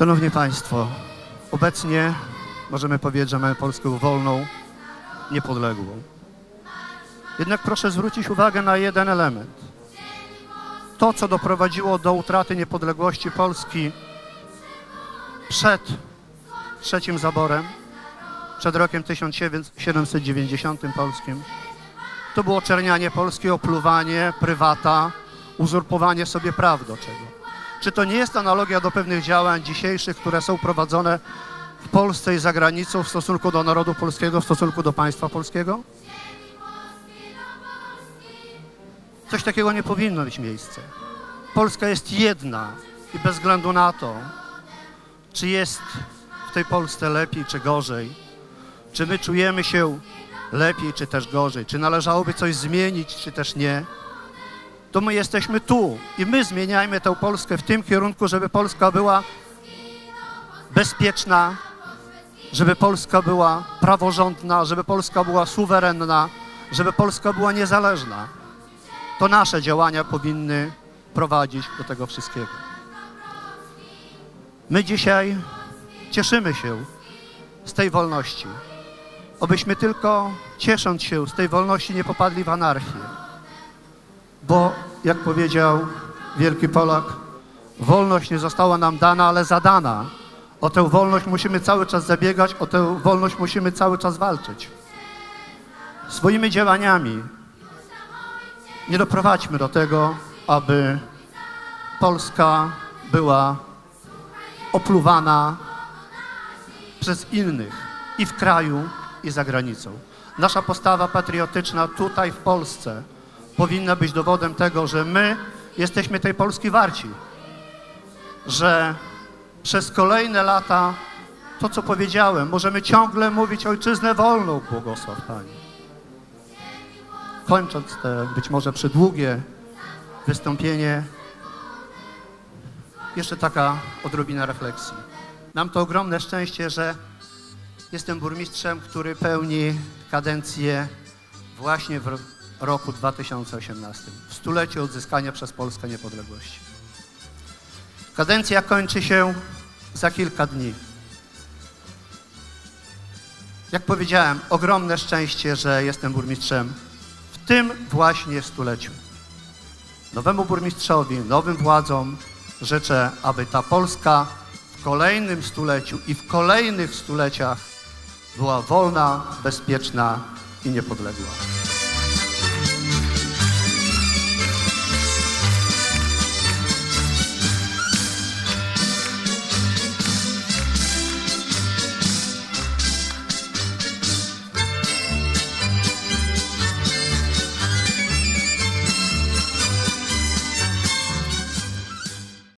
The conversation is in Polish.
Szanowni Państwo, obecnie możemy powiedzieć, że mamy Polskę wolną, niepodległą. Jednak proszę zwrócić uwagę na jeden element. To, co doprowadziło do utraty niepodległości Polski przed trzecim zaborem, przed rokiem 1790 polskim, to było oczernianie Polski, opluwanie, prywata, uzurpowanie sobie praw do czego. Czy to nie jest analogia do pewnych działań dzisiejszych, które są prowadzone w Polsce i za granicą w stosunku do narodu polskiego, w stosunku do państwa polskiego? Coś takiego nie powinno mieć miejsca. Polska jest jedna i bez względu na to, czy jest w tej Polsce lepiej czy gorzej, czy my czujemy się lepiej czy też gorzej, czy należałoby coś zmienić czy też nie, to my jesteśmy tu i my zmieniajmy tę Polskę w tym kierunku, żeby Polska była bezpieczna, żeby Polska była praworządna, żeby Polska była suwerenna, żeby Polska była niezależna. To nasze działania powinny prowadzić do tego wszystkiego. My dzisiaj cieszymy się z tej wolności. Obyśmy tylko, ciesząc się z tej wolności, nie popadli w anarchię. Bo, jak powiedział wielki Polak, wolność nie została nam dana, ale zadana. O tę wolność musimy cały czas zabiegać, o tę wolność musimy cały czas walczyć. Swoimi działaniami nie doprowadźmy do tego, aby Polska była opluwana przez innych i w kraju, i za granicą. Nasza postawa patriotyczna tutaj w Polsce powinna być dowodem tego, że my jesteśmy tej Polski warci, że przez kolejne lata, to co powiedziałem, możemy ciągle mówić ojczyznę wolną, błogosław Pani. Kończąc te być może przydługie wystąpienie, jeszcze taka odrobina refleksji. Mam to ogromne szczęście, że jestem burmistrzem, który pełni kadencję właśnie w roku 2018, w stuleciu odzyskania przez Polskę niepodległości. Kadencja kończy się za kilka dni. Jak powiedziałem, ogromne szczęście, że jestem burmistrzem w tym właśnie stuleciu. Nowemu burmistrzowi, nowym władzom życzę, aby ta Polska w kolejnym stuleciu i w kolejnych stuleciach była wolna, bezpieczna i niepodległa.